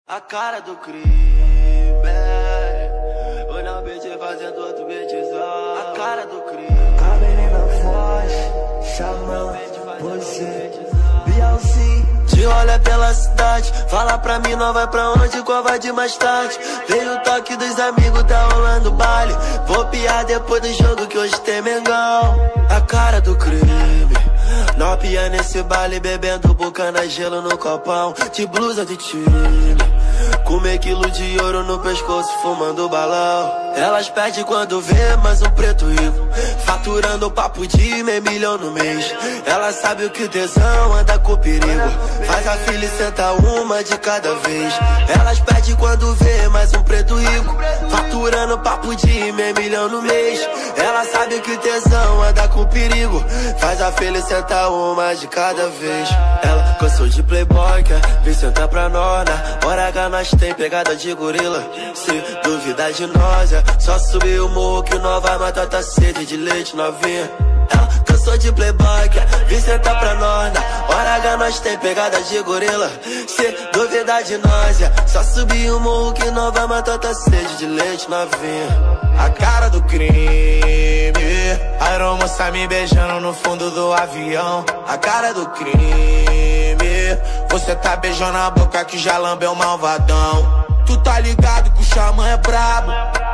A cara do crime, o não beat fazendo outro beatzão. A cara do crime, cabelo na voz, chamando você, Bielsi. te olha pela cidade, fala pra mim não vai pra onde, qual vai de mais tarde. Veio o toque dos amigos, tá rolando baile. Vou piar depois do jogo que hoje tem Mengão. A cara do crime, não pia nesse baile, bebendo bucana, gelo no copão, de blusa de time, com meio quilo de ouro no pescoço, fumando balão. Elas pedem quando vê mais um preto rico, faturando papo de meio milhão no mês. Ela sabe o que o tesão anda com perigo, faz a filha e senta uma de cada vez. Elas pedem quando vê mais um preto rico, faturando papo de meio milhão no mês. Ela sabe que o tesão anda com perigo, faz a filha e senta uma de cada vez. Ela cansou de playboy, quer vir sentar pra nós. Na hora H nós tem pegada de gorila, se duvidar de nós é só subir o morro que nós vai matar tua sede de leite novinha. Ela cansou de playboy, quer vir sentar pra nós. Na hora H nós tem pegada de gorila, se duvidar de nós é só subir o morro que nós vai matar tua sede de leite novinha. A cara do crime, a aeromoça me beijando no fundo do avião. A cara do crime, você tá beijando a boca que já lambeu malvadão. Tu tá ligado que o xamã é brabo,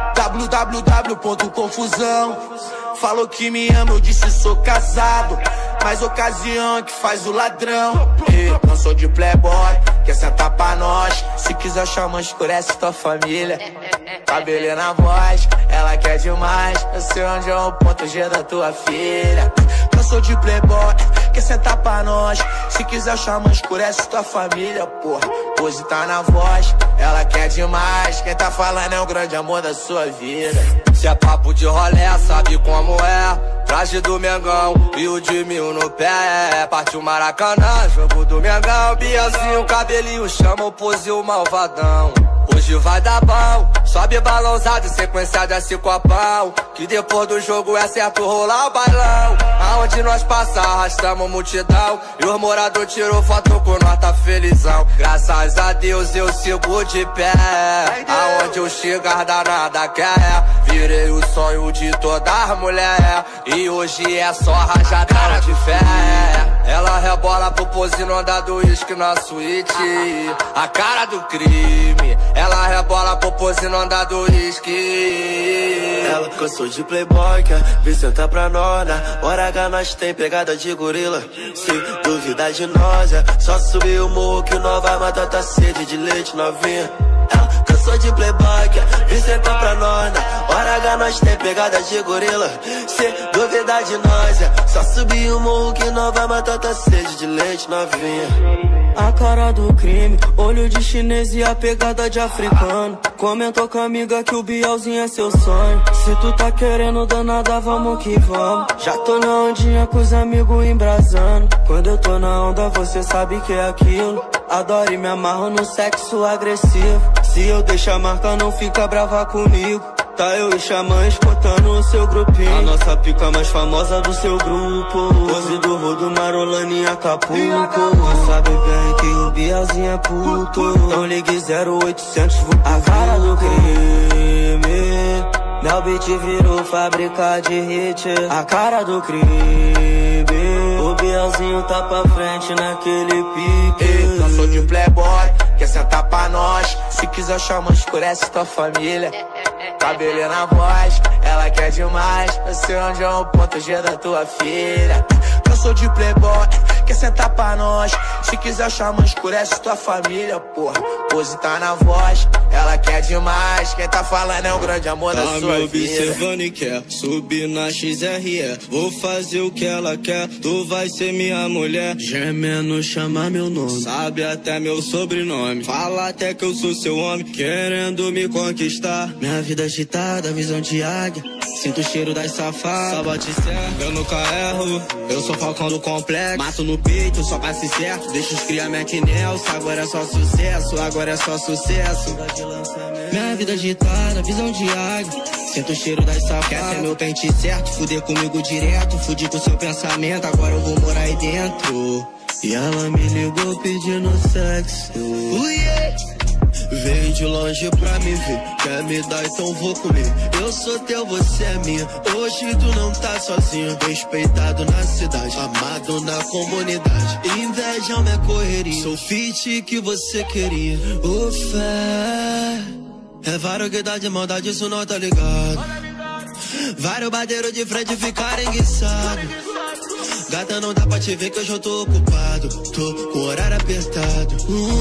www.confusão. Falou que me ama, eu disse sou casado, mas ocasião é que faz o ladrão. Não sou de playboy, quer sentar pra nós. Se quiser xamã, escurece tua família. Cabelo na voz, ela quer demais. Eu sei onde é o ponto G da tua filha. Não sou de playboy, quer sentar pra nós. Se quiser xamã, escurece tua família, porra. Pose tá na voz, ela quer demais. Quem tá falando é o grande amor da sua vida. Se é papo de rolé, sabe como é. Traje do Mengão e o de mil no pé. Partiu Maracanã, jogo do Mengão. Bielzinho, cabelinho, chama o pose o malvadão. Hoje vai dar bom, sobe balãozado, sequência desse copão. Que depois do jogo é certo rolar o bailão. Aonde nós passar, arrastamos multidão. E os moradores tirou foto com nós, tá felizão. Graças a Deus eu sigo de pé. Aonde eu chegar danada quer. Virei o sonho de todas as mulheres. E hoje é só rajadão de fé. Ela rebola pro pose no andar do uísque na suíte. A cara do crime, ela rebola pro pose no andar do uísque. Ela cansou de playboy, quer vir sentar pra nós. Na hora H nós tem pegada de gorila, se duvidar de nós é só subir o morro que nós vai matar tua sede de leite novinha. Ela cansou de playboy, quer vir sentar pra nós. Na hora H nós tem pegada de gorila, se duvidar de nós é só subir o morro que nós vai matar tua sede de leite novinha. A cara do crime, olho de chinês e a pegada de africano. Comentou com a amiga que o Bielzinho é seu sonho. Se tu tá querendo danada, vamos que vamos. Já tô na ondinha com os amigos embrasando. Quando eu tô na onda, você sabe que é aquilo. Adoro e me amarro no sexo agressivo. Se eu deixar a marca, não fica brava comigo. Tá eu e xamã escutando o seu grupinho. A nossa pica mais famosa do seu grupo. Pose do Rodo, Marolane e Acapulco. Tu sabe bem que o Bielzinho é puto. Então ligue 0800. A cara do crime, meu beat virou fábrica de hit. A cara do crime, o Bielzinho tá pra frente naquele pique. Não sou de playboy, quer sentar pra nós. Se quiser xamã, escurece tua família. Cabelo na voz, ela quer demais. Eu sei onde é o ponto G da tua filha. Eu sou de playboy, quer sentar pra nós. Se quiser xamã, escurece tua família, porra. Pose tá na voz, ela quer demais. Quem tá falando é o grande amor da sua vida. Tá me observando e quer subir na XRE. Vou fazer o que ela quer, tu vai ser minha mulher. Gemendo chama meu nome, sabe até meu sobrenome. Fala até que eu sou seu homem, querendo me conquistar. Minha vida agitada, visão de águia. Sinto o cheiro das safadas, só bate certo, eu nunca erro. Eu sou falcão do complexo, mato no peito só pra ser certo. Deixa os cria Mac Nelson, agora é só sucesso, agora é só sucesso. Minha vida agitada, visão de águia. Sinto o cheiro das safadas, quer ser meu pente certo. Fuder comigo direto, fudir com seu pensamento. Agora eu vou morar aí dentro. E ela me ligou pedindo sexo. Veio de longe pra me ver, quer me dar, então vou comer. Eu sou teu, você é minha, hoje tu não tá sozinho. Respeitado na cidade, amado na comunidade. Inveja é minha correria, sou fit que você queria. O fé é vários que dá de maldade, isso não tá ligado. Vários bateiros de frente ficarem enguiçados. Gata, não dá pra te ver que hoje eu tô ocupado, tô com o horário apertado.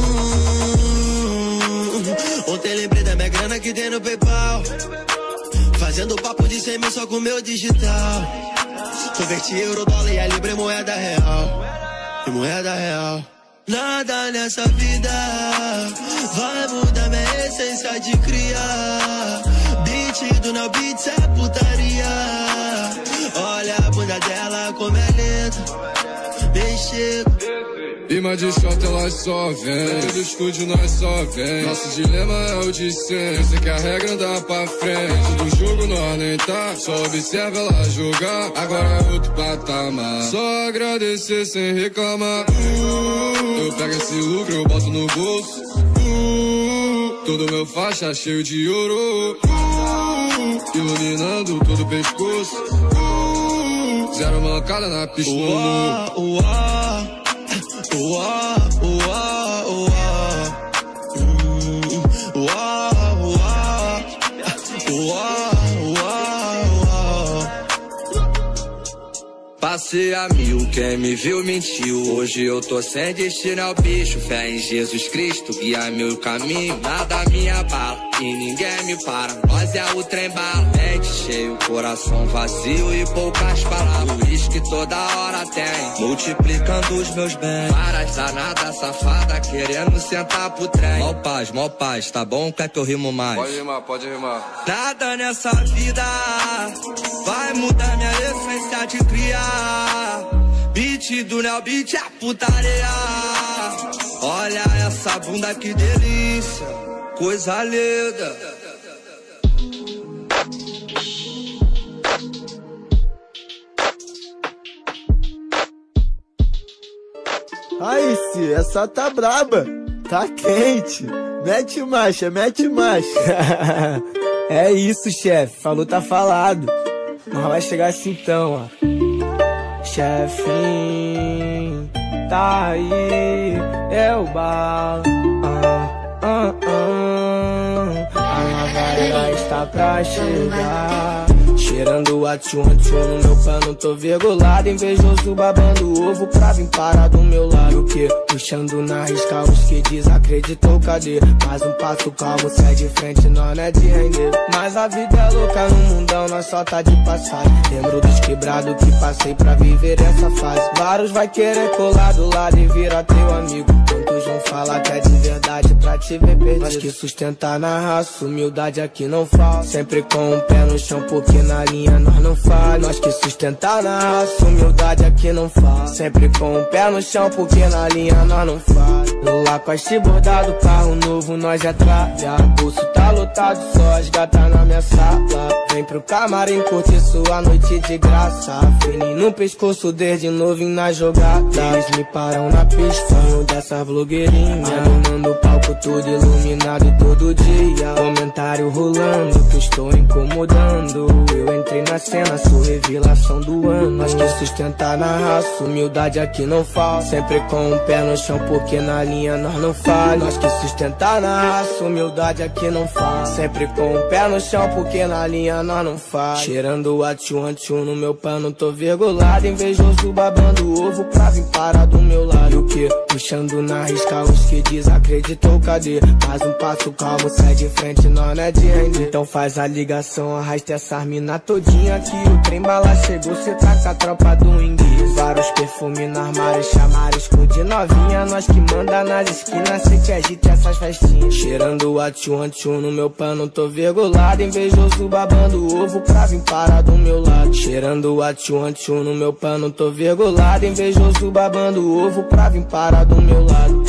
Ontem lembrei da minha grana que tem no PayPal, fazendo papo de 100 mil só com meu digital. Converti euro, dólar e a libra em moeda real. E moeda real. Nada nessa vida vai mudar minha essência de criar. Beat do Neo Beats é putaria. Olha a bunda dela como é lenta, mexer. Rima de shot elas só vem, do estúdio nós só vem. Nosso dilema é o de sempre, sei que a regra anda pra frente. Do jogo nós nem tá, só observa ela jogar. Agora é outro patamar, só agradecer sem reclamar. Eu pego esse lucro, eu boto no bolso. Todo meu faixa cheio de ouro, iluminando todo o pescoço. Zero mancada na pista. Passei a mil, quem me viu mentiu. Hoje eu tô sem destino ao bicho. Fé em Jesus Cristo, guia meu caminho. Nada me abala e ninguém me para. Nós é o trem bala, mente cheio, coração vazio e poucas palavras. Uísque toda hora tem, multiplicando os meus bens. Várias danadas safada querendo sentar pro trem. Mó paz, tá bom? Quer que eu rimo mais? Pode rimar. Nada nessa vida vai mudar minha essência de criar. Beat do Neo Beat é putaria. Olha essa bunda que delícia, coisa linda. Aí, se essa tá braba, tá quente. Mete marcha, mete marcha. É isso, chefe, falou tá falado. Mas vai chegar assim então, ó. Chefinho, tá aí, é o balo. A nova era está pra chegar. Cheirando a tchum no meu pano, tô virgulado. Invejoso babando ovo pra vir parar do meu lado. O que? Puxando na risca os que desacreditou, cadê? Mais um passo calmo, sai de frente, não é de render. Mas a vida é louca no mundão, nós só tá de passagem. Lembro dos quebrados que passei pra viver essa fase. Vários vai querer colar do lado e virar teu amigo. Quantos vão falar que é de verdade pra te ver perdido? Nós que sustentar na raça, humildade aqui não falta. Sempre com o pé no chão porque na linha nós não falha. Nós que sustentar na raça, humildade aqui não falta. Sempre com o pé no chão porque na linha nós não falha. No Lacoste bordado, carro novo nós já tralha. Bolso tá lotado, só as gatas na minha sala. Vem pro camarim curtir sua noite de graça. Fininho no pescoço desde novinho na jogada. Eles me param na pista, um dessas blogueirinhas. Dominando o palco tudo iluminado todo dia. Comentário rolando que estou incomodando. Eu entrei na cena, sou revelação do ano. Nós que sustentar na raça, humildade aqui não falta. Sempre com o pé no chão porque na linha nós não falha. Nós que sustentar na raça, humildade aqui não falta. Sempre com o pé no chão porque na linha nós não falha. Cheirando a tchum no meu pano, tô virgulado. Invejoso babando ovo pra vir parar do meu lado. E o que? Puxando na risca os que desacreditou, cadê? Mais um passo calmo, sai de frente, não é de render. Então faz a ligação, arrasta essas mina todinha aqui. O trem bala chegou, cê tá com a tropa do inglês. Vários perfumes no armário, chamarisco de novinha. Nós que manda nas esquinas, cê que agita essas festinhas. Cheirando a tchum no meu pano, tô virgulado. Invejoso babando ovo pra vir parar do meu lado. Cheirando a tchum no meu pano, tô virgulado. Invejoso babando ovo pra vir parar do meu lado.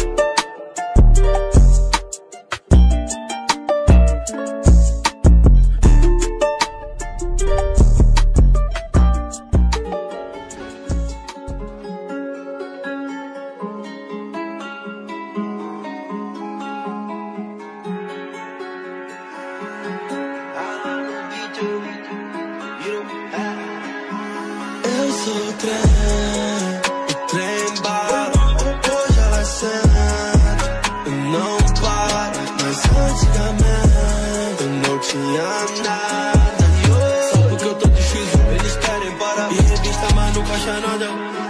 tinha nada. Só porque eu tô de X1, eles querem parar. E revista, mas nunca acha nada.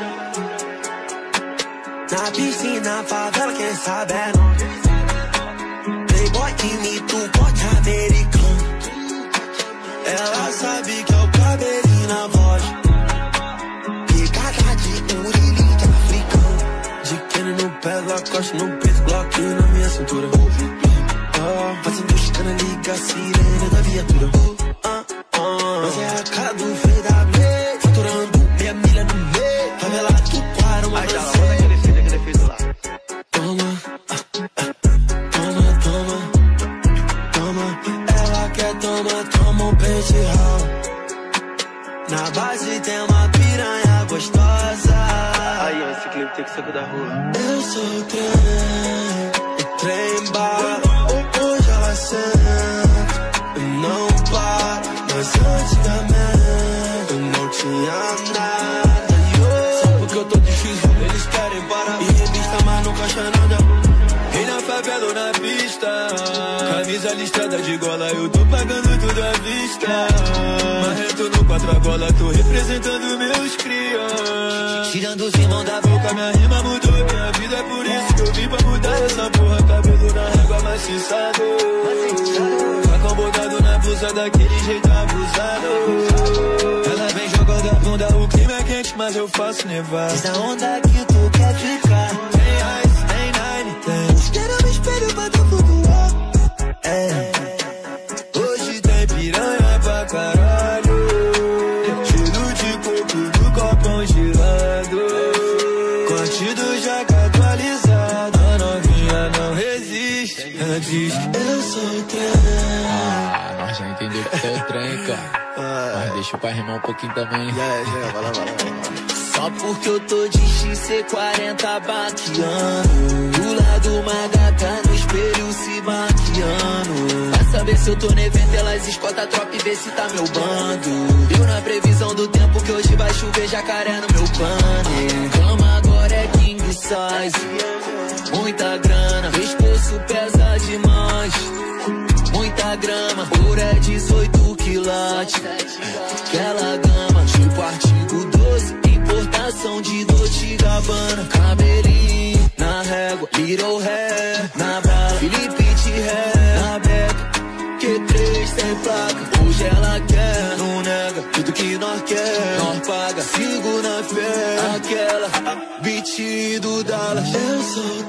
Na piscina, favela, quem sabe é não. Playboy imita o porte americano. Ela sabe que é o cabelinho na voz. Picada de urilinho de africano. De Kenny no pé, Lacoste no peito, Glock na minha cintura. Fazendo escana, liga a sirene da viatura. Mas é a cara do freio da B, faturando meia milha no meio. Favela do Quara, uma dança. Toma um pente roll. Na base tem uma piranha gostosa. Aí, ó, esse clipe tem que ser da rua. Eu sou o trem bar. Hoje ela senta, eu não paro. Mas antigamente eu não tinha nada. Só porque eu tô de X1, eles querem parar. E revista, mas nunca acha nada. E na favela ou na pista, camisa listrada de gola, eu tô pagando tudo à vista. Marreto no 4 a gola, tô representando meus crias. Tirando os irmãos da boca, minha rima mudou minha vida. É por isso que eu vim pra mudar essa porra. Cabelo na régua maciçado, facão botado na blusa daquele jeito abusado. Ela vem jogando a bunda, o clima é quente, mas eu faço nevar. Diz a onda que tu quer ficar. Tem ice, tem nine, tem. Quero me espelho pra tu flutuar. Hoje tem piranha pra caralho. Cheiro de coco do copão gelado. Corte do jaca atualizado. A novinha não resiste. Ela diz, eu sou o trem. Nós já entendeu que é o trem, cara. Mas deixa o pai rimar um pouquinho também. Vai lá. Só porque eu tô de XC40 baqueando. Do lado uma gata no espelho se maquiando. Pra saber se eu tô no evento, elas escoltam a tropa e vê se tá meu bando. Eu na previsão do tempo que hoje vai chover jacaré no meu plano. Cama agora é king size. Muita grana, pescoço pesa demais. Muita grama, ouro é 18 quilates. Aquela gama, tipo artigo 12, importação de Dolce & Gabbana. Cabelinho na régua, little hair na bala, Felipe de ré na beca. Q3 sem placa, hoje ela quer, não nega, tudo que nós quer, nós paga, sigo na fé. Aquela beat do Dallas. Eu sou o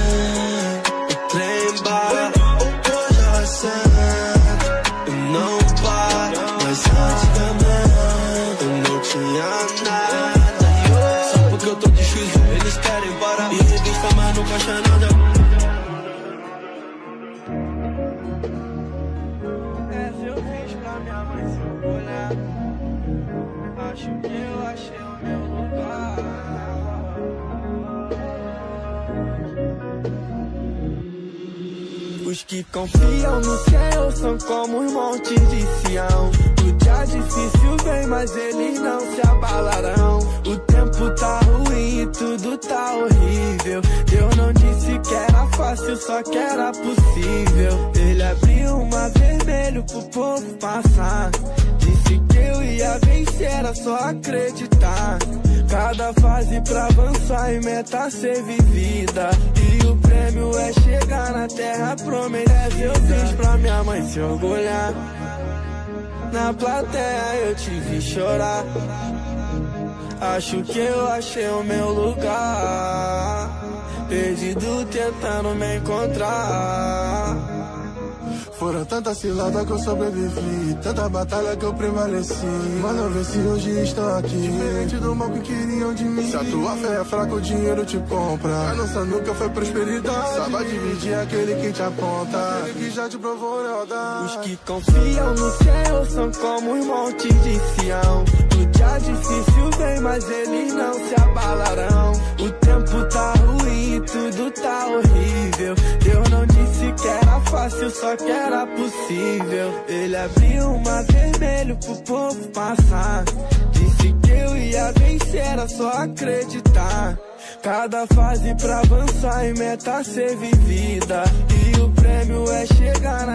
trem bar. Hoje ela senta, eu não paro. Mas antigamente eu não tinha nada. Só porque eu tô de X1, eles querem parar. E revista, mas nunca acha nada. Eu fiz pra minha mãe se orgulhar. Acho que eu achei o meu lugar. Os que confiam no Senhor são como os montes de Sião. O dia difícil vem, mas eles não se abalarão. O tempo tá ruim e tudo tá horrível. Deus não disse que era fácil, só que era possível. Ele abriu um mar vermelho pro povo passar. Disse que eu ia vencer, era só acreditar. Cada fase pra avançar e meta ser vivida. E o prêmio é chegar na terra prometida. Eu fiz pra minha mãe se orgulhar. Na plateia eu te vi chorar. Acho que eu achei o meu lugar. Perdido tentando me encontrar. Foram tantas ciladas que eu sobrevivi, tanta batalha que eu prevaleci. Mas não vê se hoje estão aqui, diferente do mal que queriam de mim. Se a tua fé é fraca, o dinheiro te compra. A nossa nunca foi prosperidade. Saiba dividir aquele que te aponta, aquele que já te provou lealdade. Os que confiam no Senhor são como os montes de Sião. O dia difícil vem, mas eles não se abalarão. O tempo tá ruim e tudo tá horrível. Deus não disse que era fácil, só que era possível. Ele abriu um mar vermelho pro povo passar. Disse que eu ia vencer, era só acreditar. Cada fase pra avançar e meta ser vivida. E o prêmio é chegar na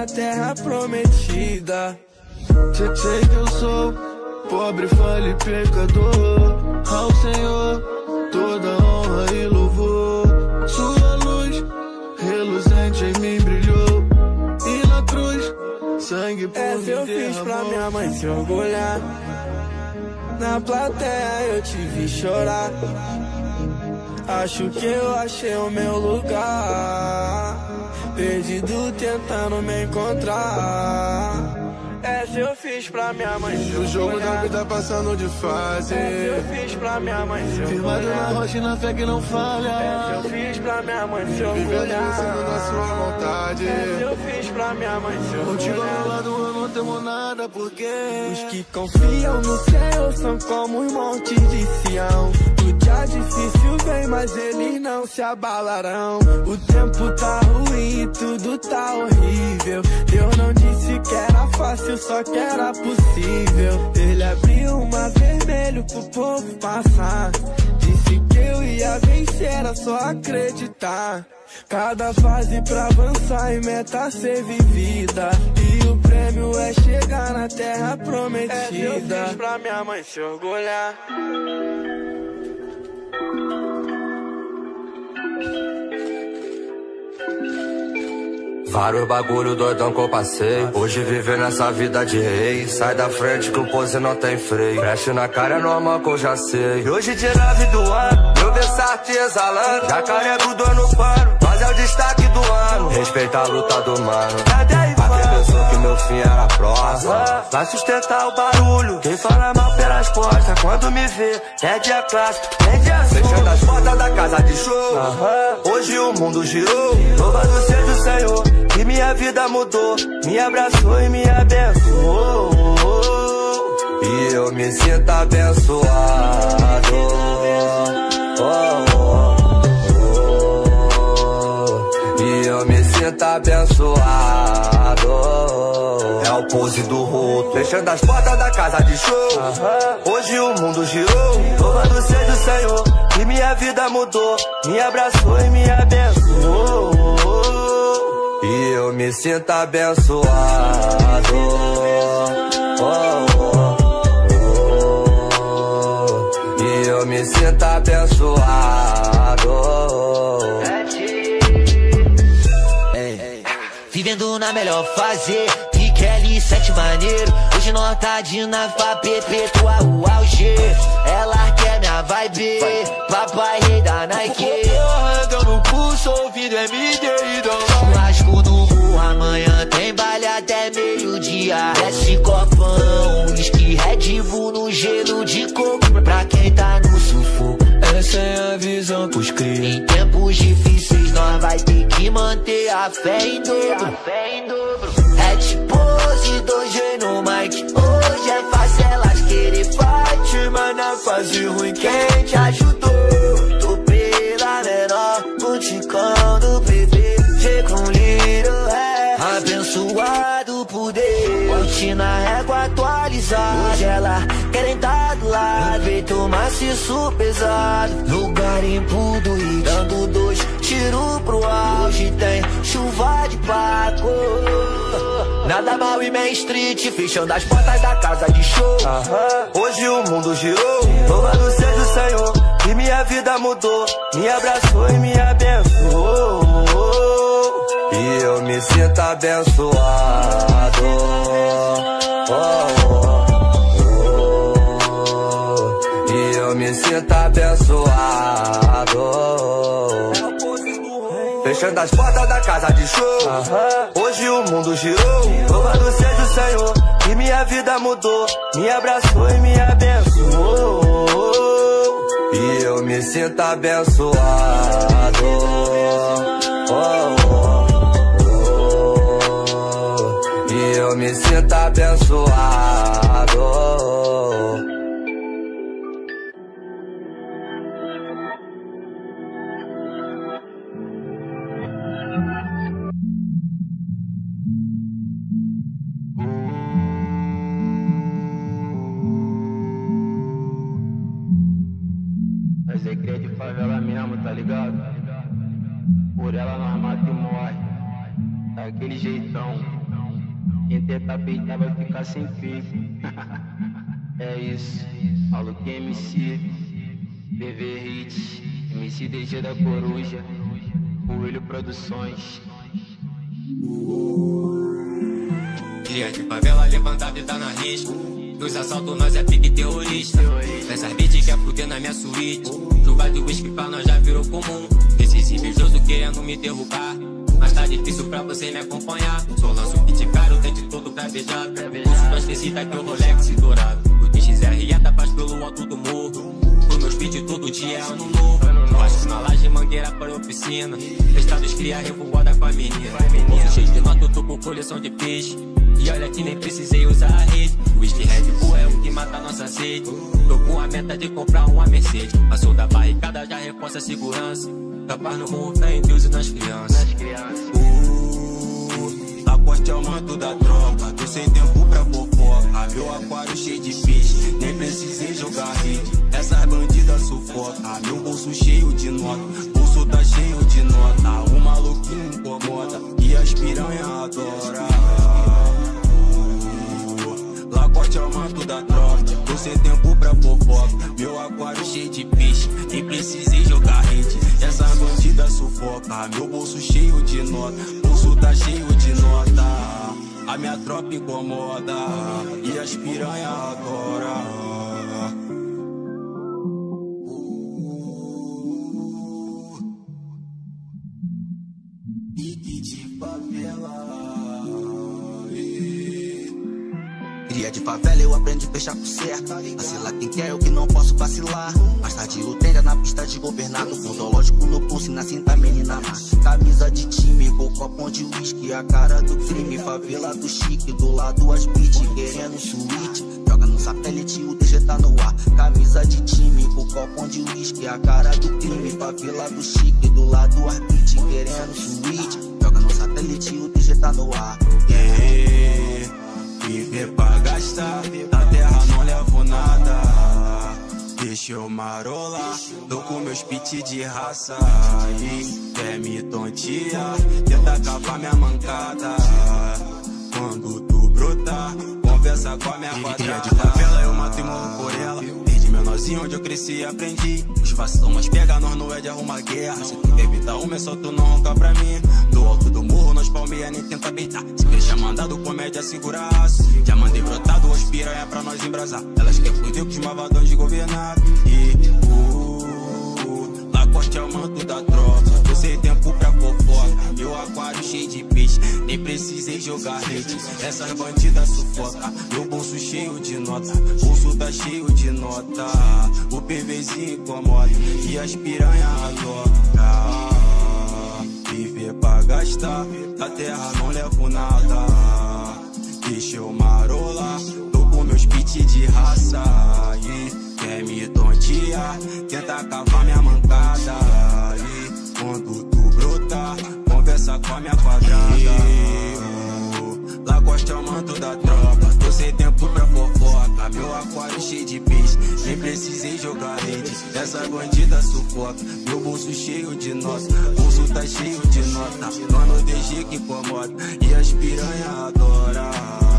terra prometida. Cê sei que eu sou pobre, falho e pecador. Ao Senhor toda honra e louvor. Sua luz reluzente em mim brilhou, e na cruz sangue por Essa eu fiz pra minha mãe se orgulhar. Na plateia eu te vi chorar. Acho que eu achei o meu lugar, perdido tentando me encontrar. Essa eu fiz pra minha mãe se orgulhar. O jogo da vida passando de fase. Essa eu fiz pra minha mãe se orgulhar. Firmado na rocha e na fé que não falha. Essa eu fiz pra minha mãe se Vivendo orgulhar. na sua vontade. Essa eu fiz pra minha mãe se Contigo ao meu orgulhar. lado eu não temo nada, porque Os que confiam no céu são como os montes de Sião. O dia difícil vem, mas eles não se abalarão. O tempo tá ruim e tudo tá horrível. Deus não disse que era fácil, só que era possível. Ele abriu um mar vermelho pro povo passar. Disse que eu ia vencer, era só acreditar. Cada fase pra avançar e meta ser vivida. E o prêmio é chegar na terra prometida. Eu fiz pra minha mãe se orgulhar. Vários bagulho doidão que eu passei. Hoje viver nessa vida de rei. Sai da frente que o pose não tem freio. Preste na cara é normal que eu já sei. E hoje de 9 do ano, eu Versace exalando. Jacaré grudou no pano, mas é o destaque do ano. Respeita a luta do mano. Quem pensou que meu fim era próximo, vai sustentar o barulho. Quem fala mal pelas costas, quando me vê, perde a classe, perde a sua. Fechando as portas da casa de show. Hoje o mundo girou. Louvado seja o Senhor, que minha vida mudou. Me abraçou e me abençoou. E eu me sinto abençoado. E eu me sinto abençoado. É o pose do roto. Fechando as portas da casa de show. Hoje o mundo girou. Louvado seja o Senhor, que minha vida mudou. Me abraçou e me abençoou. E eu me sinto abençoado. E eu me sinto abençoado. Vivendo na melhor fase, Kelly, 7 maneiro. Hoje nós tá de nave pra perpetuar o auge. Ela quer minha vibe, papai rei da Nike. Dando no pulso, ouvindo MD e churrasco no burro, amanhã tem baile até meio-dia. Desce copão, whisky, Red Bull no gelo de coco. Pra quem tá no sufoco, essa é a visão pros cria. em tempos difíceis nós vai ter que manter a fé em dobro. Hat pose, 2G no mic. Hoje é fácil elas querer fight, mas na fase ruim quem te ajudou? Tô pela menor, buticão do bebê. G com Little é abençoado por Deus. Rotina régua atualizada. Hoje ela querem tá do lado, feito maciço pesado. No garimpo do Rio, dando 2 tiros pro ar. Hoje tem chuva de Paco. Nada mal e Main Street, fechando as portas da casa de show. Hoje o mundo girou. Louvado seja o Senhor, que minha vida mudou. Me abraçou e me abençoou. E eu me sinto abençoado. E eu me sinto abençoado. Fechando as portas da casa de show. Hoje o mundo girou. Louvado seja o Senhor, que minha vida mudou. Me abraçou e me abençoou. E eu me sinto abençoado. E eu me sinto abençoado. Nós é cria de favela mesmo, tá ligado? Por ela nós mata e morre. Daquele jeitão. Quem tentar peitar vai ficar sem peito. É isso, Maluque MC, BV Hits, MC DG da Coruja, Coelho Produções. Cria de favela levanta a vida na risca. Nos assaltos nós é pique terrorista. Nessas beats quer fuder na minha suíte. Chuva de whisky pra nós já virou comum. Esses invejosos querendo me derrubar, mas tá difícil pra você me acompanhar. Só lanço beat caro, tem de tudo pra beijar. Pulso das tecidas que o Rolex dourado. O DXR é tapaz pelo alto do morro. Os meus beats todo dia é ano novo. Acho na laje, mangueira para oficina. Estados cria revoada com a menina. Bolso cheio de nota, eu tô com coleção de peixe. E olha que nem precisei usar a rede. O whisky Red Bull é o que mata nossa sede. Tô com a meta de comprar uma Mercedes. Passou da barricada, já reforça a segurança. Capaz no morro, fé em Deus e nas crianças. Lacoste é o manto da tropa. Tô sem tempo pra fofoca. Meu aquário cheio de peixe, nem precisei jogar rede. Essas bandidas sufoca. Meu bolso cheio de nota, bolso tá cheio de nota. O maluquinho incomoda e as piranha adora. Lacoste é o manto da tropa. Tô sem tempo pra fofoca. Meu aquário cheio de peixe, nem precisei jogar rede. Essas bandidas sufoca. Meu bolso cheio de nota, bolso tá cheio de nota. A minha tropa incomoda e as piranha adora. Pique de favela. Cria de favela, eu aprendi a fechar por certo. Vacilar quem quer, eu que não posso vacilar. Mais tarde o trem na pista de governado. Com zoológico no pulso e na cinta menina má. Camisa de time, com copão de uísque. A cara do crime, favela do chique. Do lado as beat, querendo suíte. Joga no satélite, o DG tá no ar. Camisa de time, com copão de uísque. A cara do crime, favela do chique. Do lado as beat, querendo suíte. Joga no satélite, o DG tá no ar. Viver pra gastar, da terra não levo nada. Deixa eu marolar, tô com meus pit de raça. E quer me tontear, tenta acabar minha mancada. Quando tu brotar, conversa com a minha quadrada. De favela eu mato e morro por ela. Desde menorzinho onde eu cresci e aprendi. Os vacilão nós pega, nós não é de arrumar guerra. Se tu evita uma é só tu não ronca pra mim. Do alto do morro nós palmeia nem tenta beitar. Se deixa mandado comédia segura aço. Já mandei brotado as piranha pra nós embrasar. Elas quer fuder com os malvadões de governar. Lacoste é o manto da tropa. Tô sem tempo pra fofoca. Meu aquário cheio de peixe, nem precisei jogar rede. Essas bandidas sufoca. Meu bolso cheio de nota, bolso tá cheio de nota. O PVzinho incomoda e as piranha adora. Viver pra gastar, da terra não levo nada. Deixa eu marolar, tô com meus pit de raça. E quer me tontear, tenta cavar minha mancada. E quando tu brotar, conversa com a minha quadrada. Lacoste é o manto da tropa. Tô sem tempo pra fofoca. Meu aquário cheio de peixe, nem precisei jogar rede. Essa bandida sufoca. Meu bolso cheio de nota, bolso tá cheio de nota. Mano DG que incomoda e as piranha adora.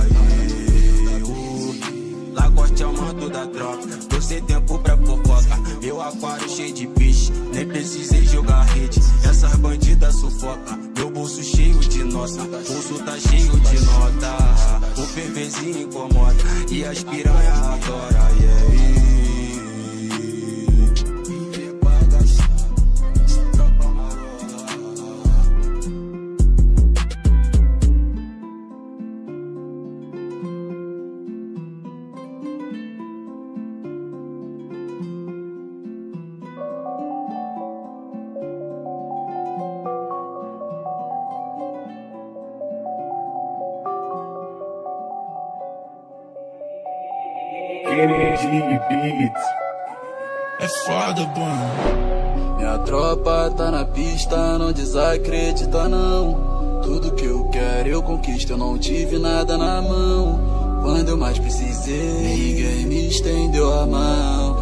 Lacoste é o manto da tropa. Tô sem tempo pra fofoca. Meu aquário cheio de peixe, nem precisei jogar rede. Essas bandidas sufoca. Meu bolso cheio de nota, bolso tá cheio de nota. O PVzinho incomoda e as piranha adora. É foda, bom. Minha tropa tá na pista, não desacredita não. Tudo que eu quero eu conquisto, eu não tive nada na mão. Quando eu mais precisei, ninguém me estendeu a mão.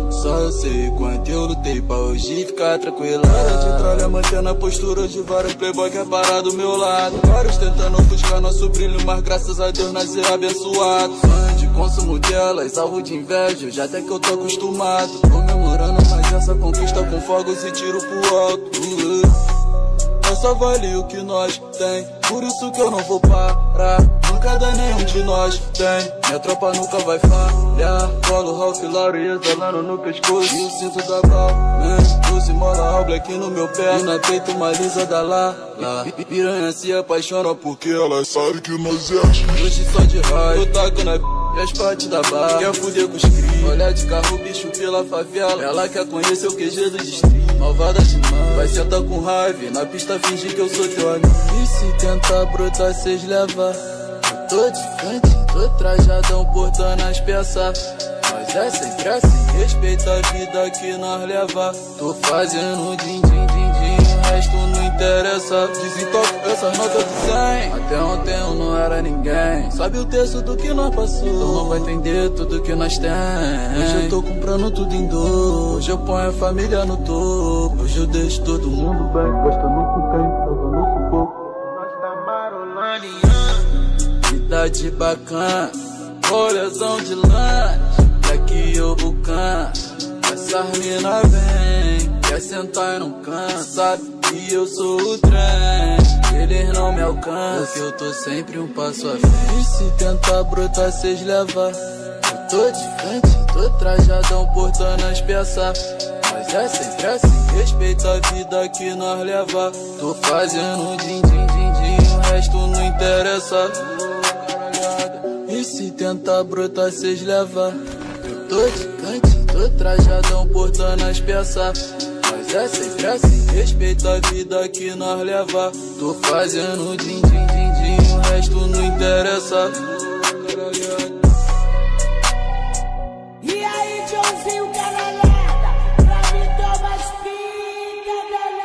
Só eu sei quanto eu lutei pra hoje ficar tranquila. Para de tralha, mantendo a postura de vários playboy que é parado do meu lado. Vários tentando ofuscar nosso brilho, mas graças a Deus nascer abençoado. Sonho de consumo delas, alvo de inveja, já até que eu tô acostumado. Comemorando mais essa conquista com fogos e tiro pro alto. Eu só valio o que nós tem, por isso que eu não vou parar. Nunca dá nenhum de nós tem, minha tropa nunca vai falhar. Colo Ralph Lauren exalando no pescoço e o cinto da Balmain. Lucy mola all black no meu pé e na peito uma lisa da Lala. Piranha se apaixona porque elas sabem que nós é. Hoje só de raio, eu taco na e as partes da barra. Quer fuder com os cri, olhar de carro bicho pela favela. Ela quer conhecer o QG do distrito. Malvada demais, vai sentar com raiva na pista fingir que eu sou teu amigo. E se tentar brotar, cês levar. Eu tô de frente, tô trajadão portando as peças. Mas é sempre assim, respeita a vida que nós leva. Tô fazendo din-din-din-din, o resto não interessa. Desentoco essas notas de 100. Até ontem eu não era ninguém. Sabe o texto do que nós passou, então não vai entender tudo que nós tem. Hoje eu tô comprando tudo em dor, hoje eu ponho a família no topo. Hoje eu deixo todo mundo bem, gostando com quem, jogando sufoco. Nós tá marolando, cidade bacana, rolezão de lanche. Daqui eu bucan, essas mina vem, quer sentar e não cansa. E eu sou o trem, eles não me alcançam, porque eu tô sempre um passo à frente. E se tentar brotar, cês levar. Eu tô de frente, tô trajadão portando as peças. Mas é sempre assim, respeita a vida que nós leva. Tô fazendo din-din-din-din, o resto não interessa. E se tentar brotar, cês levar. Eu tô de cantinho, tô trajadão portando as peças. Mas é sempre assim, respeita a vida que nós leva. Tô fazendo din-din-din-din, o resto não interessa. E aí, Joãozinho, caralhada, pra mim toma as pingas,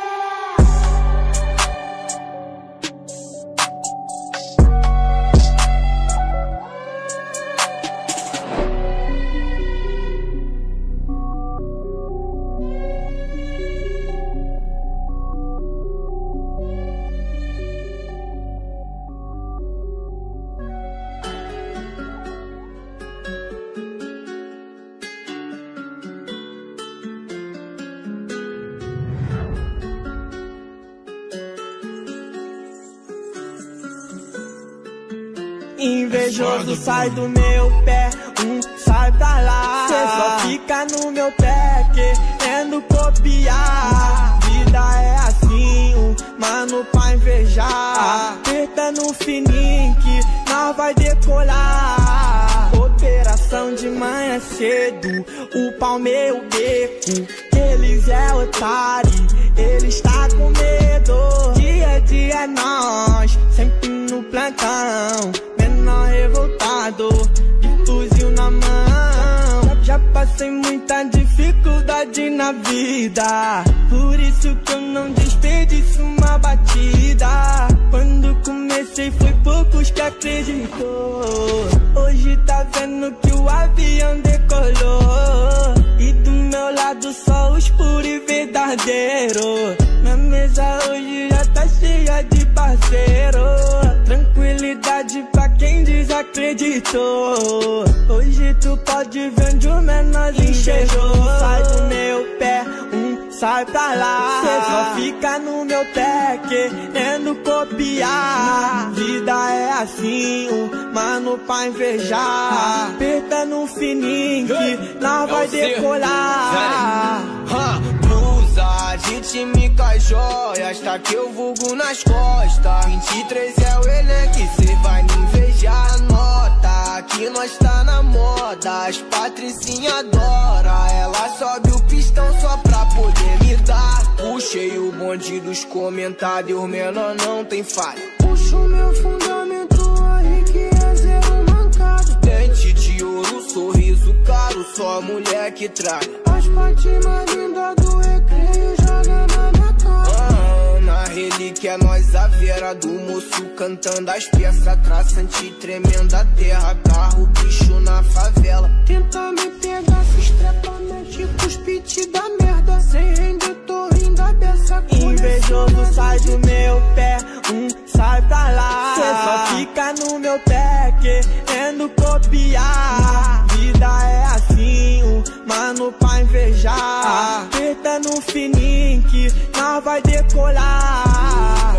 Invejoso sai do meu pé, sai pra lá. Cê só fica no meu pé querendo copiar. Vida é assim, mano pra invejar. Aperta no fininho que nós vai decolar. Operação de manhã cedo, o palmeiro beco. Eles é otário, eles tá com medo. Dia a dia é nós, sempre no plantão. Menor revoltado, de fuzil na mão. Já passei muita dificuldade na vida, por isso que eu não desperdiço uma batida. Quando comecei foi poucos que acreditou. Hoje tá vendo que o avião decolou. E do meu lado só os puros e verdadeiros. Minha mesa hoje já tá cheia de parceiro. Tranquilidade pra quem desacreditou. Hoje tu pode ver onde o menorzinho chegou. Sai do meu pé, sai pra lá. Cê só fica no meu pé querendo copiar. Vida é assim, mano pra invejar. Aperta no fininho que nós vai decolar. Blusa, a gente me joias, tá que eu vulgo nas costas. 23 é o elenco, cê vai me invejar. Nota que nós tá na moda, as patricinha adora. Ela sobe o pistão só pra poder me dar. Puxei o bonde dos comentários, menor não tem falha. Puxo meu fundamento aí que é zero mancado. Dente de ouro, sorriso caro, só mulher que trai. As partes mais lindas do recreio joga na minha cara. Na realidade Ele quer nós a vera do moço cantando as peças, traçante tremenda terra, agarra o bicho na favela. Tenta me pegar, se estrepa, mexe com os pit da merda. Sem render, tô rindo a beça. Invejoso sai do meu pé, sai pra lá. Cê só fica no meu pé querendo copiar. Vida é assim, mano pra invejar. Aperta no fininho que nós vai decolar.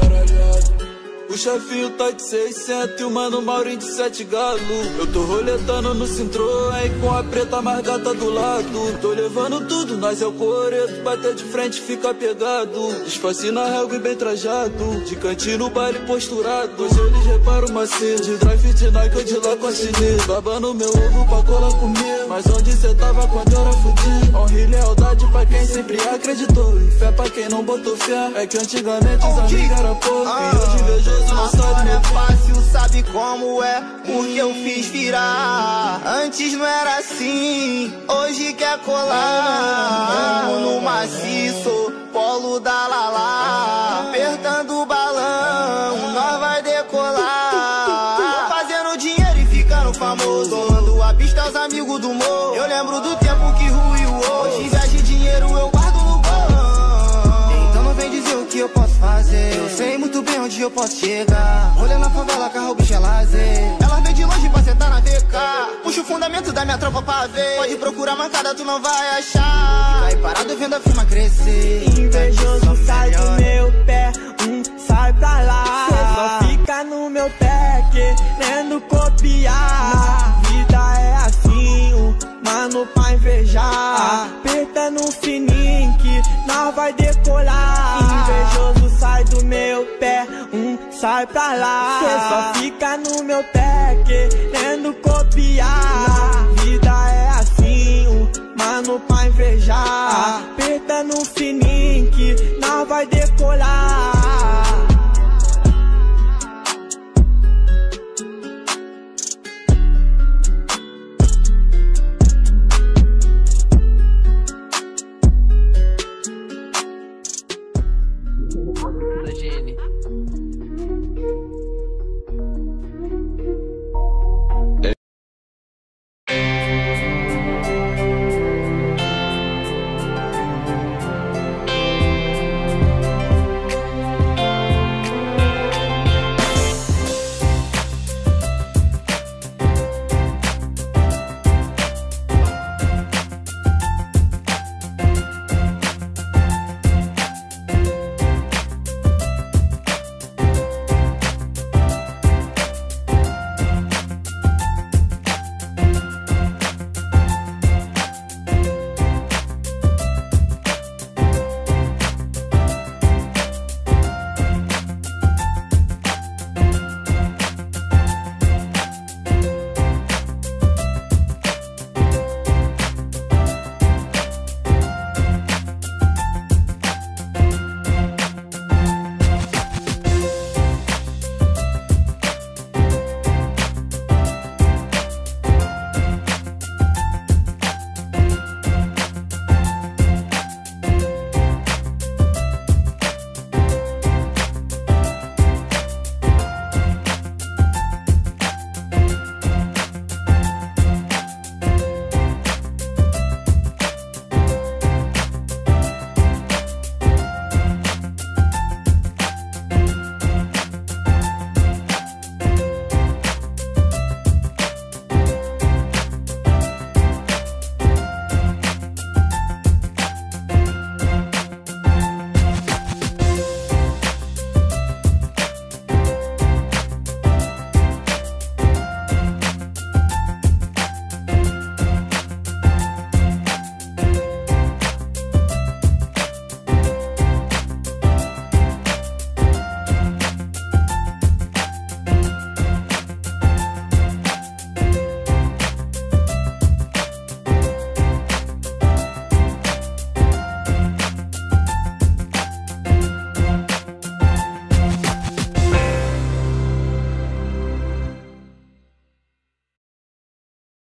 O chefinho tá de 600 e o mano Maurinho de 7 galo. Eu tô roletando no Citroën com a preta mais gata do lado. Tô levando tudo, nós é o coreto, bater de frente fica pegado. Disfarce na relva e bem trajado, de cantinho no baile posturado. Hoje eles reparam macio, de drive de Nike ou de Lacoste. Babando meu ovo pra colar comigo, mas onde cê tava quando eu era fudido? Honra e lealdade pra quem sempre acreditou, e fé pra quem não botou fé. É que antigamente os amigos eram pouco, e hoje vejo agora é fácil, sabe como é? Porque eu fiz virar. Antes não era assim, hoje quer colar. Vamos no maciço, polo da Lala. Apertando o balão, nós vai decolar. Fazendo dinheiro e ficando famoso, tomando a pista aos amigos do morro. Eu lembro do tempo que ruiu hoje. Viagem e dinheiro eu guardo no bolso. Então não vem dizer o que eu posso fazer. Eu sei muito bem onde eu posso chegar. Olha na favela, carro, bicho é lazer. Ela vem de longe pra sentar na VK. Puxa o fundamento da minha tropa pra ver. Pode procurar mancada, tu não vai achar. Fica aí parado vendo a firma crescer. Invejoso sai do meu pé, sai pra lá. Cê só fica no meu pé querendo copiar. Vida é assim, mano pra invejar. Aperta no fininho que nós vai decolar. Invejoso sai do meu pé, sai pra lá. Cê só fica no meu pé querendo copiar. Vida é assim, mano pra invejar. Aperta no fininho que nós vai decolar.